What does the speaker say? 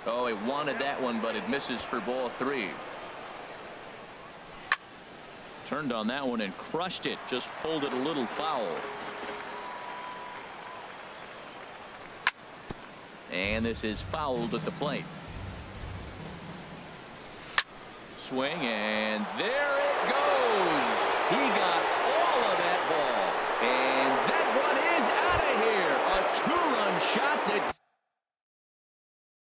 Oh, he wanted that one, but it misses for ball 3. Turned on that one and crushed it. Just pulled it a little foul. And this is fouled at the plate. Swing, and there it goes. He got